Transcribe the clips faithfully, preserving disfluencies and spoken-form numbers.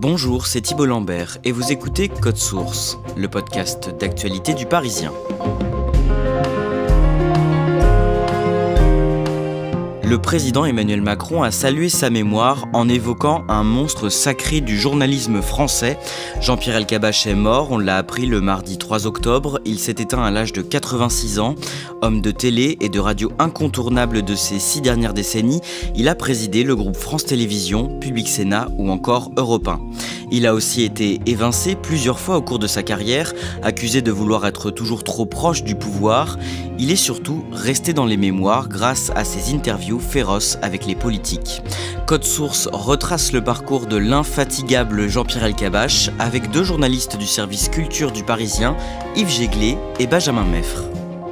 Bonjour, c'est Thibault Lambert et vous écoutez Code Source, le podcast d'actualité du Parisien. Le président Emmanuel Macron a salué sa mémoire en évoquant un monstre sacré du journalisme français. Jean-Pierre Elkabbach est mort, on l'a appris le mardi trois octobre. Il s'est éteint à l'âge de quatre-vingt-six ans. Homme de télé et de radio incontournable de ces six dernières décennies, il a présidé le groupe France Télévisions, Public Sénat ou encore Europe un. Il a aussi été évincé plusieurs fois au cours de sa carrière, accusé de vouloir être toujours trop proche du pouvoir. Il est surtout resté dans les mémoires grâce à ses interviews féroces avec les politiques. Code Source retrace le parcours de l'infatigable Jean-Pierre Elkabbach avec deux journalistes du service culture du Parisien, Yves Jéglé et Benjamin Meffre.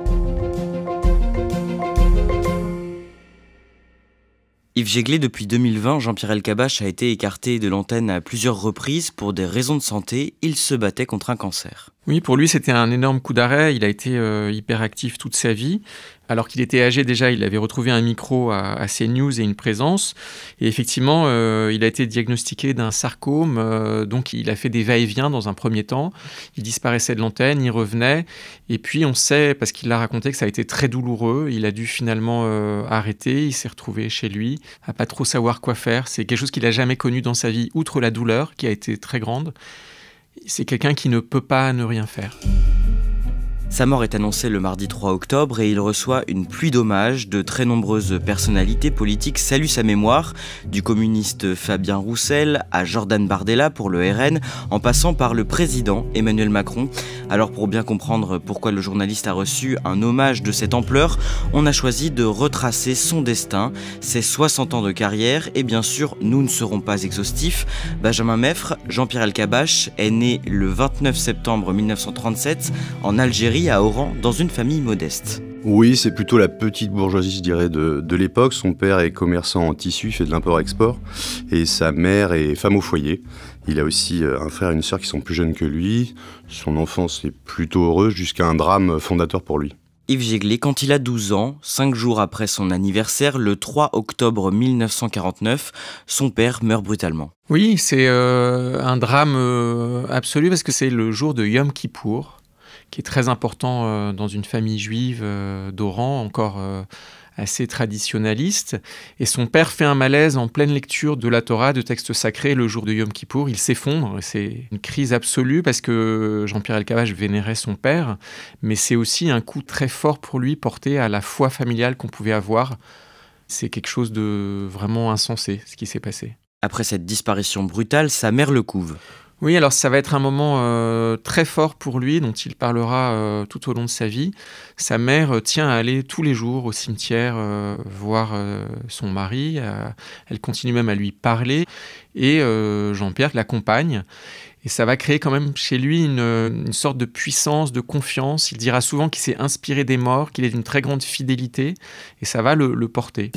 Yves Jéglé, depuis deux mille vingt, Jean-Pierre Elkabbach a été écarté de l'antenne à plusieurs reprises pour des raisons de santé. Il se battait contre un cancer. Oui, pour lui, c'était un énorme coup d'arrêt. Il a été euh, hyperactif toute sa vie. Alors qu'il était âgé déjà, il avait retrouvé un micro à, à CNews et une présence. Et effectivement, euh, il a été diagnostiqué d'un sarcome. Euh, donc, il a fait des va-et-vient dans un premier temps. Il disparaissait de l'antenne, il revenait. Et puis, on sait, parce qu'il l'a raconté, que ça a été très douloureux. Il a dû finalement euh, arrêter. Il s'est retrouvé chez lui, à pas trop savoir quoi faire. C'est quelque chose qu'il n'a jamais connu dans sa vie, outre la douleur, qui a été très grande. C'est quelqu'un qui ne peut pas ne rien faire. Sa mort est annoncée le mardi trois octobre et il reçoit une pluie d'hommages. De très nombreuses personnalités politiques saluent sa mémoire, du communiste Fabien Roussel à Jordan Bardella pour le R N, en passant par le président Emmanuel Macron. Alors pour bien comprendre pourquoi le journaliste a reçu un hommage de cette ampleur, on a choisi de retracer son destin, ses soixante ans de carrière et bien sûr, nous ne serons pas exhaustifs. Benjamin Meffre, Jean-Pierre Elkabbach est né le vingt-neuf septembre mille neuf cent trente-sept en Algérie, à Oran, dans une famille modeste. Oui, c'est plutôt la petite bourgeoisie, je dirais, de, de l'époque. Son père est commerçant en tissu, fait de l'import-export, et sa mère est femme au foyer. Il a aussi un frère et une sœur qui sont plus jeunes que lui. Son enfance est plutôt heureuse, jusqu'à un drame fondateur pour lui. Yves Jéglé, quand il a douze ans, cinq jours après son anniversaire, le trois octobre mille neuf cent quarante-neuf, son père meurt brutalement. Oui, c'est euh, un drame euh, absolu, parce que c'est le jour de Yom Kippour, qui est très important euh, dans une famille juive euh, d'Oran, encore euh, assez traditionnaliste. Et son père fait un malaise en pleine lecture de la Torah, de textes sacrés, le jour de Yom Kippour. Il s'effondre, c'est une crise absolue parce que Jean-Pierre Elkabbach vénérait son père, mais c'est aussi un coup très fort pour lui, porté à la foi familiale qu'on pouvait avoir. C'est quelque chose de vraiment insensé, ce qui s'est passé. Après cette disparition brutale, sa mère le couve. Oui, alors ça va être un moment euh, très fort pour lui, dont il parlera euh, tout au long de sa vie. Sa mère euh, tient à aller tous les jours au cimetière euh, voir euh, son mari. Euh, elle continue même à lui parler. Et euh, Jean-Pierre l'accompagne. Et ça va créer quand même chez lui une, une sorte de puissance, de confiance. Il dira souvent qu'il s'est inspiré des morts, qu'il est d'une très grande fidélité. Et ça va le, le porter.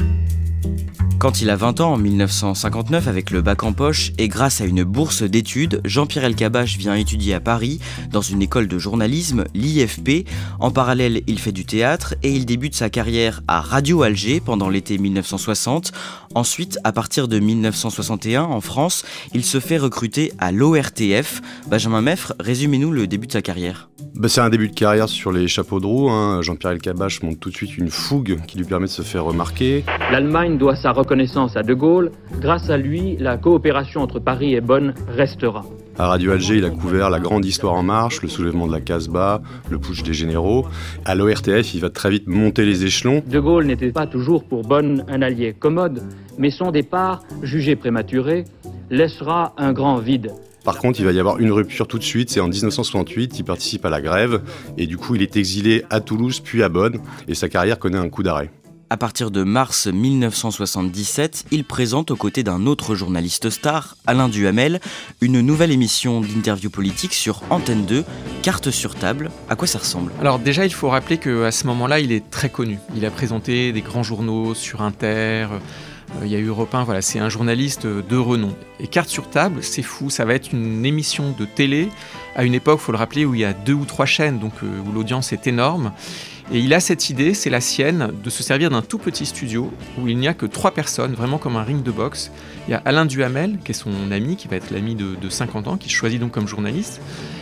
Quand il a vingt ans, en mille neuf cent cinquante-neuf, avec le bac en poche et grâce à une bourse d'études, Jean-Pierre Elkabbach vient étudier à Paris, dans une école de journalisme, l'I F P. En parallèle, il fait du théâtre et il débute sa carrière à Radio Alger pendant l'été mille neuf cent soixante. Ensuite, à partir de mille neuf cent soixante et un, en France, il se fait recruter à l'O R T F. Benjamin Meffre, résumez-nous le début de sa carrière. Bah, c'est un début de carrière sur les chapeaux de roue. Hein. Jean-Pierre Elkabbach montre tout de suite une fougue qui lui permet de se faire remarquer. L'Allemagne doit sa reconnaissance à De Gaulle. Grâce à lui, la coopération entre Paris et Bonn restera. À Radio Alger, il a couvert la grande histoire en marche, le soulèvement de la Casbah, le putsch des généraux. À l'O R T F, il va très vite monter les échelons. De Gaulle n'était pas toujours pour Bonn un allié commode, mais son départ, jugé prématuré, laissera un grand vide. Par contre, il va y avoir une rupture tout de suite, c'est en dix-neuf cent soixante-huit, il participe à la grève, et du coup il est exilé à Toulouse puis à Bonn, et sa carrière connaît un coup d'arrêt. À partir de mars mille neuf cent soixante-dix-sept, il présente aux côtés d'un autre journaliste star, Alain Duhamel, une nouvelle émission d'interview politique sur Antenne deux, Carte sur table. À quoi ça ressemble ? Alors déjà, il faut rappeler qu'à ce moment-là, il est très connu. Il a présenté des grands journaux sur Inter. Il y a eu Europe un, voilà, c'est un journaliste de renom. Et Carte sur table, c'est fou, ça va être une émission de télé à une époque, il faut le rappeler, où il y a deux ou trois chaînes, donc où l'audience est énorme. Et il a cette idée, c'est la sienne, de se servir d'un tout petit studio où il n'y a que trois personnes, vraiment comme un ring de boxe. Il y a Alain Duhamel, qui est son ami, qui va être l'ami de, de cinquante ans, qui se choisit donc comme journaliste,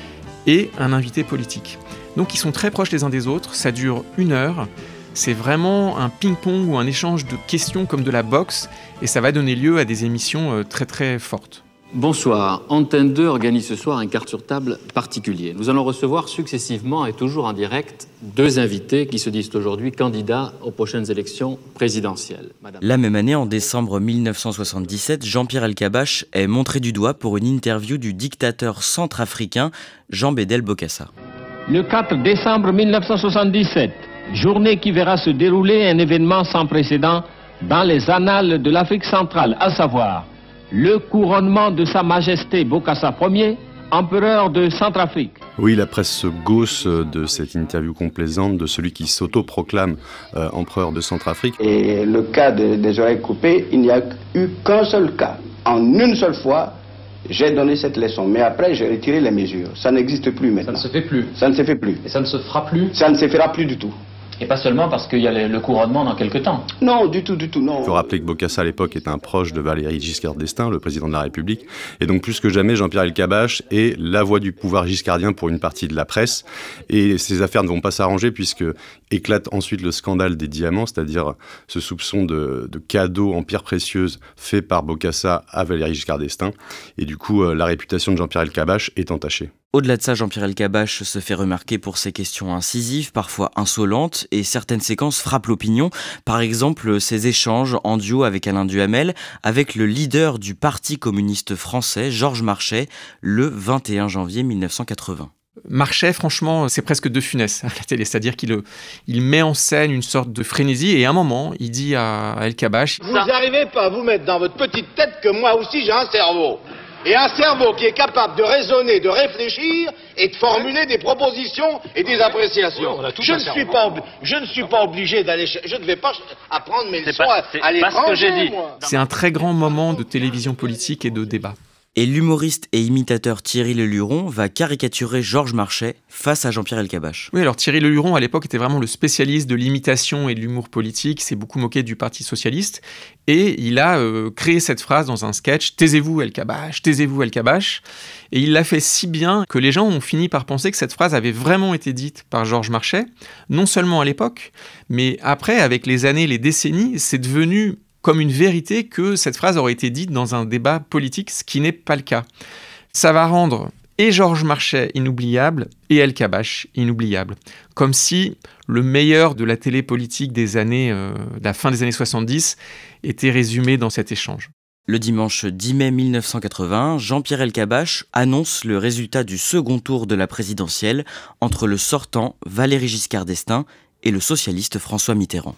et un invité politique. Donc ils sont très proches les uns des autres, ça dure une heure. C'est vraiment un ping-pong ou un échange de questions comme de la boxe, et ça va donner lieu à des émissions très très fortes. Bonsoir. Antenne deux organise ce soir un quart sur table particulier. Nous allons recevoir successivement et toujours en direct deux invités qui se disent aujourd'hui candidats aux prochaines élections présidentielles. Madame... La même année, en décembre mille neuf cent soixante-dix-sept, Jean-Pierre Elkabbach est montré du doigt pour une interview du dictateur centrafricain Jean Bédel Bokassa. Le quatre décembre mille neuf cent soixante-dix-sept, journée qui verra se dérouler un événement sans précédent dans les annales de l'Afrique centrale, à savoir le couronnement de Sa Majesté Bokassa Ier, empereur de Centrafrique. Oui, la presse se gausse de cette interview complaisante de celui qui s'autoproclame euh, empereur de Centrafrique. Et le cas de, des oreilles coupées, il n'y a eu qu'un seul cas. En une seule fois, j'ai donné cette leçon. Mais après, j'ai retiré les mesures. Ça n'existe plus maintenant. Ça ne se fait plus. Ça ne se fait plus. Et ça ne se fera plus. Ça ne se fera plus du tout. Et pas seulement parce qu'il y a le couronnement dans quelques temps. Non, du tout, du tout, non. Il faut rappeler que Bokassa à l'époque était un proche de Valéry Giscard d'Estaing, le président de la République. Et donc plus que jamais, Jean-Pierre Elkabbach est la voix du pouvoir giscardien pour une partie de la presse. Et ces affaires ne vont pas s'arranger puisque éclate ensuite le scandale des diamants, c'est-à-dire ce soupçon de, de cadeaux en pierres précieuses fait par Bokassa à Valéry Giscard d'Estaing. Et du coup, la réputation de Jean-Pierre Elkabbach est entachée. Au-delà de ça, Jean-Pierre Elkabbach se fait remarquer pour ses questions incisives, parfois insolentes, et certaines séquences frappent l'opinion. Par exemple, ses échanges en duo avec Alain Duhamel, avec le leader du Parti communiste français, Georges Marchais, le vingt et un janvier mille neuf cent quatre-vingts. Marchais, franchement, c'est presque de Funès à la télé, c'est-à-dire qu'il il met en scène une sorte de frénésie, et à un moment, il dit à Elkabbach... Vous n'arrivez pas à vous mettre dans votre petite tête que moi aussi j'ai un cerveau. Et un cerveau qui est capable de raisonner, de réfléchir et de formuler des propositions et des appréciations. Oui, je, ne suis pas je ne suis pas obligé d'aller... Je ne vais pas apprendre mes leçons pas, à, à l'étranger, moi. C'est un très grand moment de télévision politique et de débat. Et l'humoriste et imitateur Thierry Leluron va caricaturer Georges Marchais face à Jean-Pierre Elkabbach. Oui, alors Thierry Leluron, à l'époque, était vraiment le spécialiste de l'imitation et de l'humour politique. Il s'est beaucoup moqué du Parti socialiste. Et il a euh, créé cette phrase dans un sketch « Taisez-vous Elkabbach, taisez-vous Elkabbach ». Et il l'a fait si bien que les gens ont fini par penser que cette phrase avait vraiment été dite par Georges Marchais, non seulement à l'époque, mais après, avec les années, les décennies, c'est devenu comme une vérité que cette phrase aurait été dite dans un débat politique, ce qui n'est pas le cas. Ça va rendre et Georges Marchais inoubliable et Elkabbach inoubliable. Comme si le meilleur de la télé politique des années, euh, de la fin des années soixante-dix était résumé dans cet échange. Le dimanche dix mai mille neuf cent quatre-vingts, Jean-Pierre Elkabbach annonce le résultat du second tour de la présidentielle entre le sortant Valéry Giscard d'Estaing et le socialiste François Mitterrand.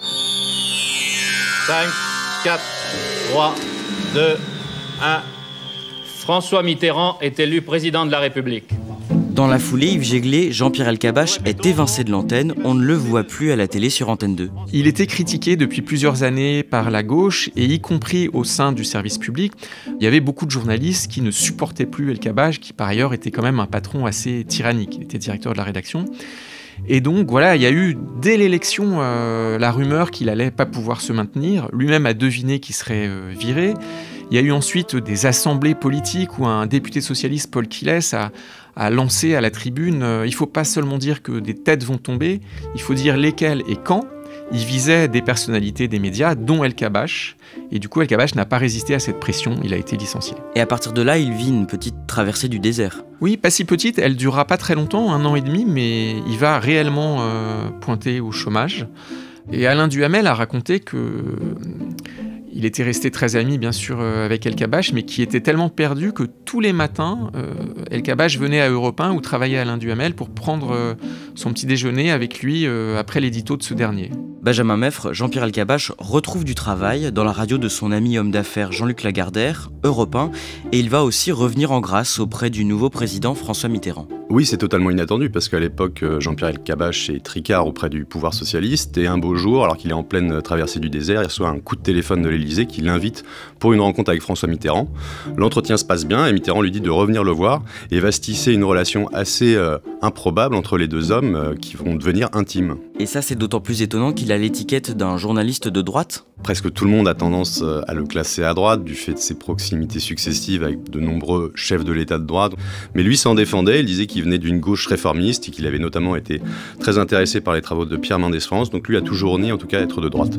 cinq, quatre, trois, deux, un. François Mitterrand est élu président de la République. Dans la foulée, Yves Jéglé, Jean-Pierre Elkabbach est évincé de l'antenne. On ne le voit plus à la télé sur Antenne deux. Il était critiqué depuis plusieurs années par la gauche, et y compris au sein du service public. Il y avait beaucoup de journalistes qui ne supportaient plus Elkabbach, qui par ailleurs était quand même un patron assez tyrannique. Il était directeur de la rédaction. Et donc voilà, il y a eu dès l'élection euh, la rumeur qu'il allait pas pouvoir se maintenir. Lui-même a deviné qu'il serait euh, viré. Il y a eu ensuite des assemblées politiques où un député socialiste, Paul Quilles, a, a lancé à la tribune euh, « Il ne faut pas seulement dire que des têtes vont tomber, il faut dire lesquelles et quand ». Il visait des personnalités des médias, dont Elkabbach. Et du coup, Elkabbach n'a pas résisté à cette pression, il a été licencié. Et à partir de là, il vit une petite traversée du désert. Oui, pas si petite, elle durera pas très longtemps, un an et demi, mais il va réellement euh, pointer au chômage. Et Alain Duhamel a raconté que... Il était resté très ami, bien sûr, avec Elkabbach, mais qui était tellement perdu que tous les matins, euh, Elkabbach venait à Europe un où travaillait Alain Duhamel pour prendre euh, son petit déjeuner avec lui euh, après l'édito de ce dernier. Benjamin Meffre, Jean-Pierre Elkabbach retrouve du travail dans la radio de son ami homme d'affaires Jean-Luc Lagardère, Europe un, et il va aussi revenir en grâce auprès du nouveau président François Mitterrand. Oui, c'est totalement inattendu parce qu'à l'époque, Jean-Pierre Elkabbach est tricard auprès du pouvoir socialiste et un beau jour, alors qu'il est en pleine traversée du désert, il reçoit un coup de téléphone de l'Élysée qui l'invite pour une rencontre avec François Mitterrand. L'entretien se passe bien et Mitterrand lui dit de revenir le voir et va se tisser une relation assez euh, improbable entre les deux hommes euh, qui vont devenir intimes. Et ça, c'est d'autant plus étonnant qu'il a l'étiquette d'un journaliste de droite. Presque tout le monde a tendance à le classer à droite du fait de ses proximités successives avec de nombreux chefs de l'État de droite. Mais lui s'en défendait, il disait qu'il venait d'une gauche réformiste et qu'il avait notamment été très intéressé par les travaux de Pierre Mendès France, donc lui a toujours nié en tout cas être de droite.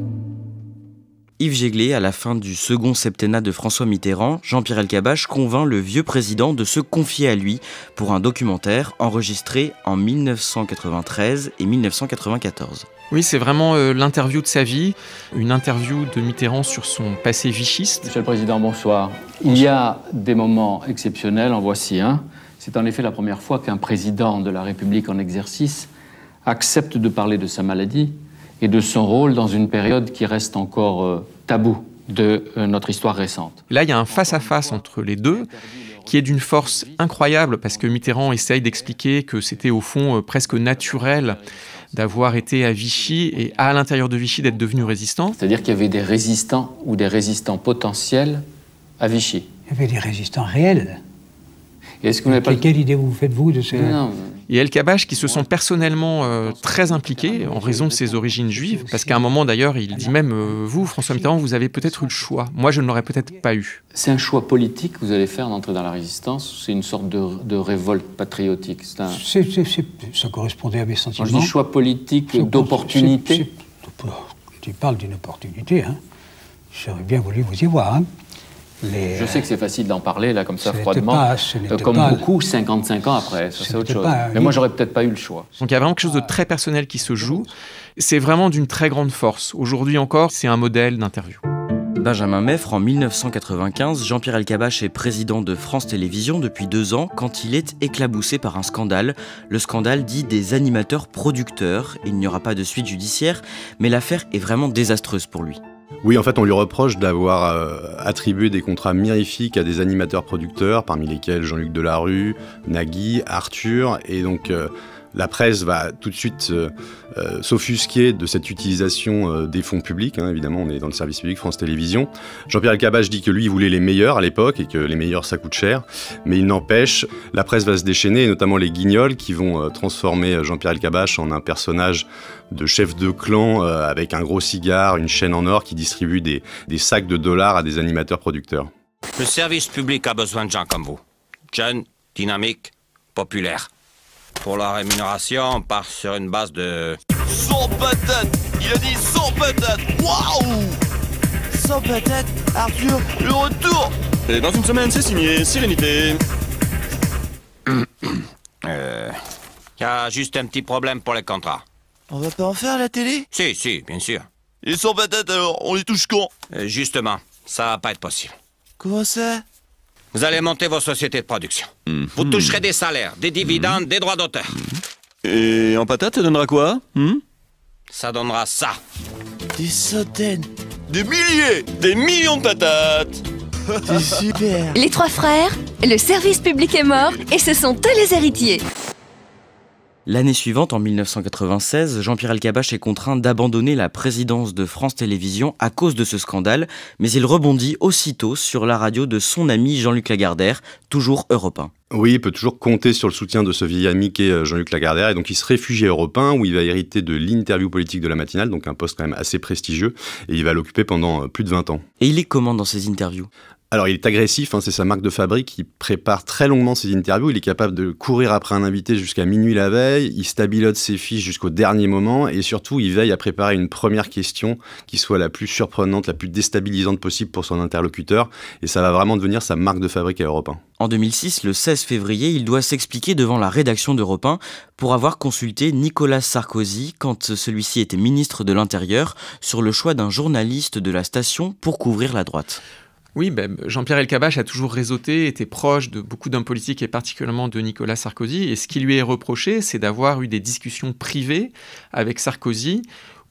Yves Jéglé, à la fin du second septennat de François Mitterrand, Jean-Pierre Elkabbach convainc le vieux président de se confier à lui pour un documentaire enregistré en mille neuf cent quatre-vingt-treize et mille neuf cent quatre-vingt-quatorze. Oui, c'est vraiment euh, l'interview de sa vie, une interview de Mitterrand sur son passé vichiste. Monsieur le Président, bonsoir. Il y a des moments exceptionnels, en voici un. C'est en effet la première fois qu'un président de la République en exercice accepte de parler de sa maladie et de son rôle dans une période qui reste encore euh, tabou de euh, notre histoire récente. Là, il y a un face-à-face entre les deux qui est d'une force incroyable parce que Mitterrand essaye d'expliquer que c'était au fond euh, presque naturel d'avoir été à Vichy et à l'intérieur de Vichy d'être devenu résistant. C'est-à-dire qu'il y avait des résistants ou des résistants potentiels à Vichy. Il y avait des résistants réels. Et est-ce que vous n'avez pas... Quelle idée vous faites-vous de ces... Non. Et Elkabbach qui se sent personnellement euh, très impliqué en raison de ses origines juives, parce qu'à un moment d'ailleurs il dit même euh, vous, François Mitterrand, vous avez peut-être eu le choix. Moi je ne l'aurais peut-être pas eu. C'est un choix politique que vous allez faire d'entrer dans la résistance. C'est une sorte de, de révolte patriotique. C'est un... c'est, c'est, c'est, ça correspondait à mes sentiments. Quand je dis choix politique d'opportunité. Tu parles d'une opportunité. Hein. J'aurais bien voulu vous y voir. Hein. Les, je sais que c'est facile d'en parler, là, comme ça, ce froidement. Pas, ce euh, comme pas, beaucoup, cinquante-cinq ans après, ça, c'est autre chose. Pas, Mais moi, j'aurais peut-être pas eu le choix. Donc il y a vraiment quelque chose de très personnel qui se joue. C'est vraiment d'une très grande force. Aujourd'hui encore, c'est un modèle d'interview. Benjamin Meffre, en mille neuf cent quatre-vingt-quinze, Jean-Pierre Elkabbach est président de France Télévisions depuis deux ans quand il est éclaboussé par un scandale. Le scandale dit des animateurs producteurs. Il n'y aura pas de suite judiciaire, mais l'affaire est vraiment désastreuse pour lui. Oui, en fait, on lui reproche d'avoir euh, attribué des contrats mirifiques à des animateurs producteurs, parmi lesquels Jean-Luc Delarue, Nagui, Arthur, et donc euh, la presse va tout de suite euh, euh, s'offusquer de cette utilisation euh, des fonds publics. Hein, évidemment, on est dans le service public France Télévisions. Jean-Pierre Elkabbach dit que lui, il voulait les meilleurs à l'époque et que les meilleurs, ça coûte cher. Mais il n'empêche, la presse va se déchaîner, et notamment les Guignols, qui vont euh, transformer Jean-Pierre Elkabbach en un personnage de chef de clan euh, avec un gros cigare, une chaîne en or qui distribue des, des sacs de dollars à des animateurs producteurs. Le service public a besoin de gens comme vous. Jeunes, dynamiques, populaires. Pour la rémunération, on part sur une base de... cent patates. Il a dit cent patates. Waouh, cent patates. Arthur, le retour. Et dans une semaine, c'est signé. Sérénité. euh... Y a juste un petit problème pour les contrats. On va pas en faire à la télé? Si, si, bien sûr. Et cent patates alors, on les touche quand? euh, Justement, ça va pas être possible. Comment ça? Vous allez monter vos sociétés de production. Mmh. Vous toucherez des salaires, des dividendes, mmh. des droits d'auteur. Mmh. Et en patate, ça donnera quoi? mmh Ça donnera ça. Des centaines, des milliers, des millions de patates. C'est super. Les trois frères, le service public est mort et ce sont eux les héritiers. L'année suivante, en mille neuf cent quatre-vingt-seize, Jean-Pierre Elkabbach est contraint d'abandonner la présidence de France Télévisions à cause de ce scandale, mais il rebondit aussitôt sur la radio de son ami Jean-Luc Lagardère, toujours Europe un. Oui, il peut toujours compter sur le soutien de ce vieil ami qu'est Jean-Luc Lagardère, et donc il se réfugie à Europe un, où il va hériter de l'interview politique de la matinale, donc un poste quand même assez prestigieux, et il va l'occuper pendant plus de vingt ans. Et il est comment dans ses interviews ? Alors, il est agressif, hein, c'est sa marque de fabrique, il prépare très longuement ses interviews, il est capable de courir après un invité jusqu'à minuit la veille, il stabilote ses fiches jusqu'au dernier moment, et surtout, il veille à préparer une première question qui soit la plus surprenante, la plus déstabilisante possible pour son interlocuteur, et ça va vraiment devenir sa marque de fabrique à Europe un. En deux mille six, le seize février, il doit s'expliquer devant la rédaction d'Europe un pour avoir consulté Nicolas Sarkozy, quand celui-ci était ministre de l'Intérieur, sur le choix d'un journaliste de la station pour couvrir la droite. Oui, ben, Jean-Pierre Elkabbach a toujours réseauté, était proche de beaucoup d'hommes politiques et particulièrement de Nicolas Sarkozy. Et ce qui lui est reproché, c'est d'avoir eu des discussions privées avec Sarkozy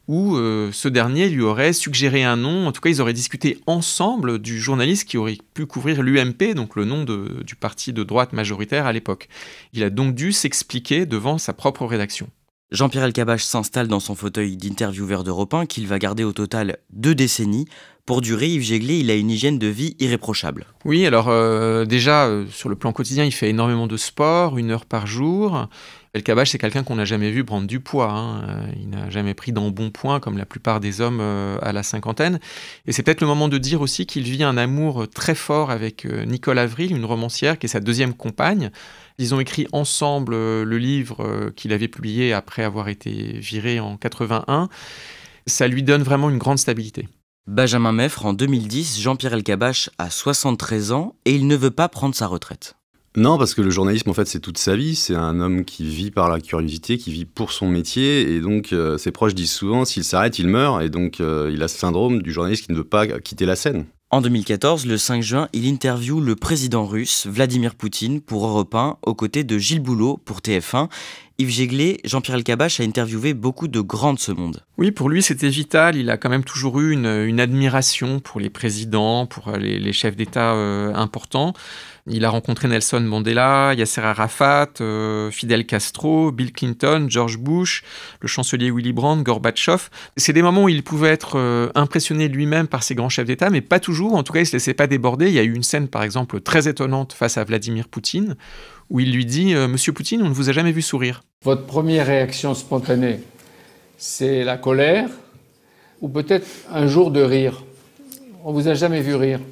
où euh, ce dernier lui aurait suggéré un nom. En tout cas, ils auraient discuté ensemble du journaliste qui aurait pu couvrir l'U M P, donc le nom de, du parti de droite majoritaire à l'époque. Il a donc dû s'expliquer devant sa propre rédaction. Jean-Pierre Elkabbach s'installe dans son fauteuil d'intervieweur d'Europe un qu'il va garder au total deux décennies. Pour durer, Yves Jéglé, il a une hygiène de vie irréprochable. Oui, alors euh, déjà, euh, sur le plan quotidien, il fait énormément de sport, une heure par jour. Elkabbach, c'est quelqu'un qu'on n'a jamais vu prendre du poids. Hein. Il n'a jamais pris d'embonpoint comme la plupart des hommes euh, à la cinquantaine. Et c'est peut-être le moment de dire aussi qu'il vit un amour très fort avec euh, Nicole Avril, une romancière qui est sa deuxième compagne. Ils ont écrit ensemble euh, le livre euh, qu'il avait publié après avoir été viré en quatre-vingt-un. Ça lui donne vraiment une grande stabilité. Benjamin Meffre, en deux mille dix, Jean-Pierre Elkabbach a soixante-treize ans et il ne veut pas prendre sa retraite. Non, parce que le journalisme, en fait, c'est toute sa vie. C'est un homme qui vit par la curiosité, qui vit pour son métier. Et donc, euh, ses proches disent souvent, s'il s'arrête, il meurt. Et donc, euh, il a ce syndrome du journaliste qui ne veut pas quitter la scène. En deux mille quatorze, le cinq juin, il interviewe le président russe, Vladimir Poutine, pour Europe un, aux côtés de Gilles Boulot pour T F un. Yves Jéglé, Jean-Pierre Elkabbach a interviewé beaucoup de grands de ce monde. Oui, pour lui, c'était vital. Il a quand même toujours eu une, une admiration pour les présidents, pour les, les chefs d'État euh, importants. Il a rencontré Nelson Mandela, Yasser Arafat, euh, Fidel Castro, Bill Clinton, George Bush, le chancelier Willy Brandt, Gorbatchev. C'est des moments où il pouvait être euh, impressionné lui-même par ces grands chefs d'État, mais pas toujours. En tout cas, il ne se laissait pas déborder. Il y a eu une scène, par exemple, très étonnante face à Vladimir Poutine, où il lui dit euh, « Monsieur Poutine, on ne vous a jamais vu sourire ». Votre première réaction spontanée, c'est la colère ou peut-être un jour de rire. On ne vous a jamais vu rire.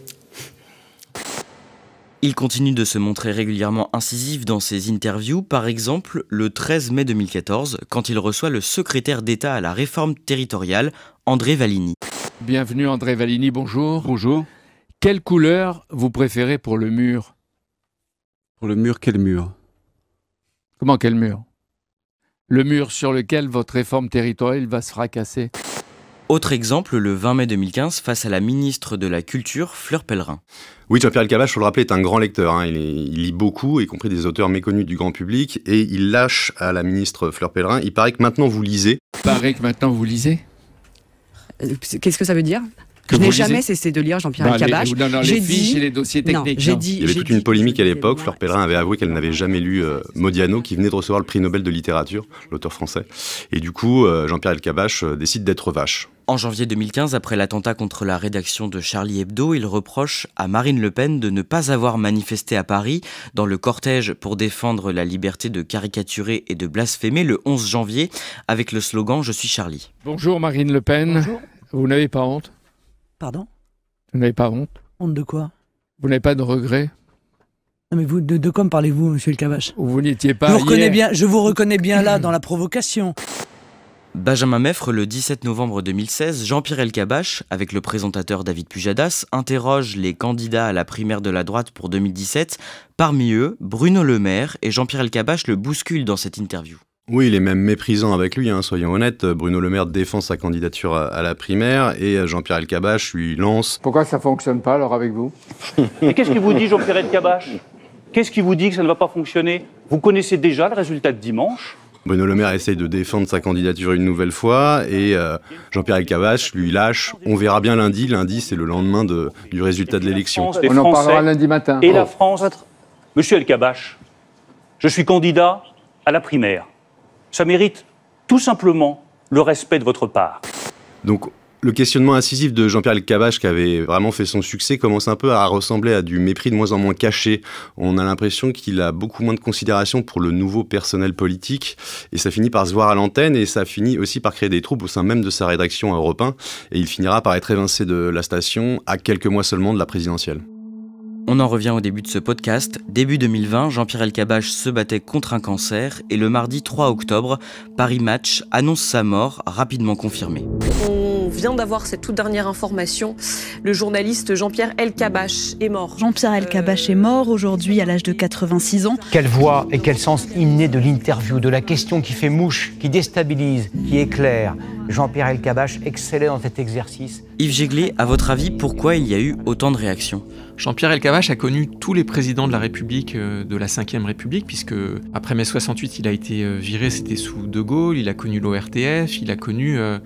Il continue de se montrer régulièrement incisif dans ses interviews, par exemple le treize mai deux mille quatorze, quand il reçoit le secrétaire d'État à la réforme territoriale, André Valigny. Bienvenue André Valigny, bonjour. Bonjour. Quelle couleur vous préférez pour le mur? Pour le mur, quel mur? Comment quel mur? Le mur sur lequel votre réforme territoriale va se fracasser. Autre exemple, le vingt mai deux mille quinze, face à la ministre de la Culture, Fleur Pellerin. Oui, Jean-Pierre Elkabbach, il faut le rappeler, est un grand lecteur. Hein. Il, est, il lit beaucoup, y compris des auteurs méconnus du grand public, et il lâche à la ministre Fleur Pellerin. Il paraît que maintenant vous lisez. Il paraît que maintenant vous lisez. Qu'est-ce que ça veut dire? Je n'ai jamais cessé de lire Jean-Pierre bah, Elkabbach. J'ai dans les fiches dit... et les dossiers techniques. Non, j'ai dit, Il y avait toute une polémique à l'époque. Fleur Pellerin avait avoué qu'elle n'avait jamais lu euh, Modiano, qui venait de recevoir le prix Nobel de littérature, l'auteur français. Et du coup, euh, Jean-Pierre Elkabbach euh, décide d'être vache. En janvier deux mille quinze, après l'attentat contre la rédaction de Charlie Hebdo, il reproche à Marine Le Pen de ne pas avoir manifesté à Paris dans le cortège pour défendre la liberté de caricaturer et de blasphémer le onze janvier avec le slogan « Je suis Charlie ». Bonjour Marine Le Pen. Bonjour. Vous n'avez pas honte? Pardon? Vous n'avez pas honte? Honte de quoi? Vous n'avez pas de regrets? Non mais vous, de, de quoi me parlez-vous, monsieur Elkabbach? Vous n'étiez pas je vous, reconnais hier. bien, je vous reconnais bien là dans la provocation. Benjamin Meffre, le dix-sept novembre deux mille seize, Jean-Pierre Elkabbach, avec le présentateur David Pujadas, interroge les candidats à la primaire de la droite pour deux mille dix-sept. Parmi eux, Bruno Le Maire, et Jean-Pierre Elkabbach le bouscule dans cette interview. Oui, il est même méprisant avec lui, hein, soyons honnêtes. Bruno Le Maire défend sa candidature à, à la primaire et Jean-Pierre Elkabbach lui lance... Pourquoi ça ne fonctionne pas alors avec vous? Et qu'est-ce qui vous dit, Jean-Pierre Elkabbach? Qu'est-ce qui vous dit que ça ne va pas fonctionner? Vous connaissez déjà le résultat de dimanche. Bruno Le Maire essaye de défendre sa candidature une nouvelle fois et euh, Jean-Pierre Elkabbach lui lâche. On verra bien lundi. Lundi, c'est le lendemain de, du résultat de l'élection. On en parlera lundi matin. Et oh. la France, monsieur Elkabbach, je suis candidat à la primaire. Ça mérite tout simplement le respect de votre part. Donc, le questionnement incisif de Jean-Pierre Elkabbach, qui avait vraiment fait son succès, commence un peu à ressembler à du mépris de moins en moins caché. On a l'impression qu'il a beaucoup moins de considération pour le nouveau personnel politique, et ça finit par se voir à l'antenne, et ça finit aussi par créer des troubles au sein même de sa rédaction à Europe un, et il finira par être évincé de la station à quelques mois seulement de la présidentielle. On en revient au début de ce podcast. Début deux mille vingt, Jean-Pierre Elkabbach se battait contre un cancer et le mardi trois octobre, Paris Match annonce sa mort, rapidement confirmée. On vient d'avoir cette toute dernière information. Le journaliste Jean-Pierre Elkabbach est mort. Jean-Pierre Elkabbach est mort aujourd'hui à l'âge de quatre-vingt-six ans. Quelle voix et quel sens inné de l'interview, de la question qui fait mouche, qui déstabilise, qui éclaire. Jean-Pierre Elkabbach excellait dans cet exercice. Yves Jéglé, à votre avis, pourquoi il y a eu autant de réactions? Jean-Pierre Elkabbach a connu tous les présidents de la République, euh, de la cinquième République, puisque après mai soixante-huit, il a été euh, viré, c'était sous De Gaulle, il a connu l'O R T F, il a connu euh,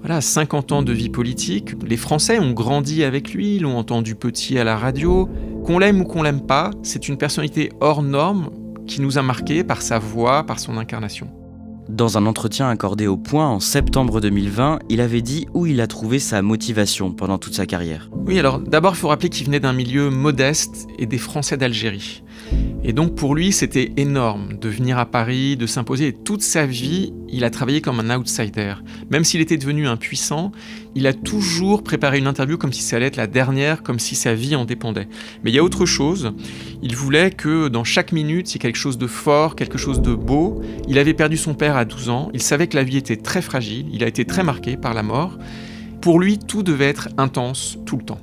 Voilà, cinquante ans de vie politique. Les Français ont grandi avec lui, l'ont entendu petit à la radio. Qu'on l'aime ou qu'on l'aime pas, c'est une personnalité hors norme qui nous a marqués par sa voix, par son incarnation. Dans un entretien accordé au Point en septembre deux mille vingt, il avait dit où il a trouvé sa motivation pendant toute sa carrière. Oui, alors d'abord, il faut rappeler qu'il venait d'un milieu modeste et des Français d'Algérie. Et donc pour lui, c'était énorme de venir à Paris, de s'imposer. Et toute sa vie, il a travaillé comme un outsider. Même s'il était devenu un puissant, il a toujours préparé une interview comme si ça allait être la dernière, comme si sa vie en dépendait. Mais il y a autre chose. Il voulait que dans chaque minute, il y ait quelque chose de fort, quelque chose de beau. Il avait perdu son père à douze ans. Il savait que la vie était très fragile. Il a été très marqué par la mort. Pour lui, tout devait être intense tout le temps.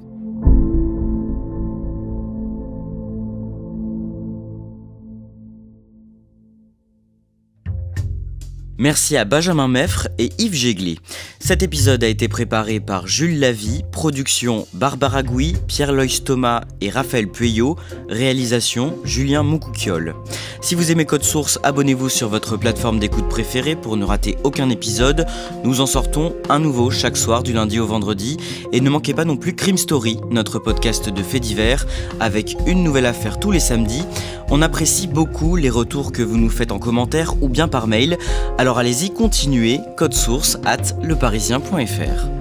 Merci à Benjamin Meffre et Yves Gégli. Cet épisode a été préparé par Jules Lavie, production Barbara Gouy, Pierre-Loïs Thomas et Raphaël Pueyo, réalisation Julien Moukoukiol. Si vous aimez Code Source, abonnez-vous sur votre plateforme d'écoute préférée pour ne rater aucun épisode. Nous en sortons un nouveau chaque soir du lundi au vendredi. Et ne manquez pas non plus Crime Story, notre podcast de faits divers, avec une nouvelle affaire tous les samedis. On apprécie beaucoup les retours que vous nous faites en commentaire ou bien par mail. Alors allez-y, continuez, code source arobase leparisien point fr.